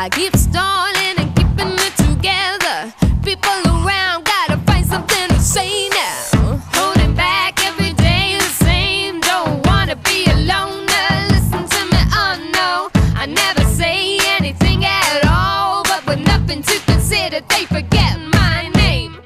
I keep stalling and keeping it together. People around gotta find something to say now. Holding back every day the same. Don't wanna be alone. Listen to me, oh no. I never say anything at all, but with nothing to consider, they forget my name.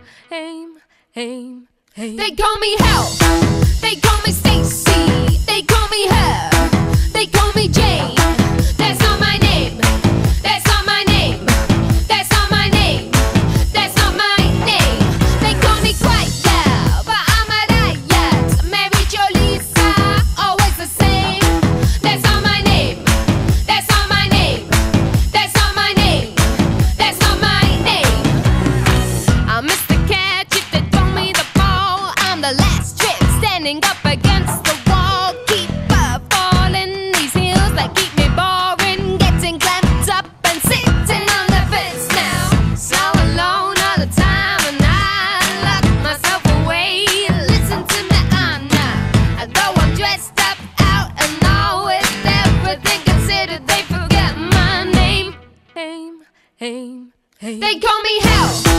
They call me Hell. They call me Stacy. They call me her. They call me Jane. That's not my name. That's not my name. That's not my name. That's not my name. They call me Quiet Girl, but I'm a riot. Mary Jo Lisa, always the same. That's not my name. That's not my name. That's not my name. That's not my name. I missed the catch if they throw me the ball. I'm the last trip standing up against the wall. Keep falling these heels that keep me boring, getting clamped up and sitting on the fence now. So alone all the time, and I lock myself away. Listen to me, I'm not. Though I'm dressed up out and all with everything considered, they forget my name. They call me Hell.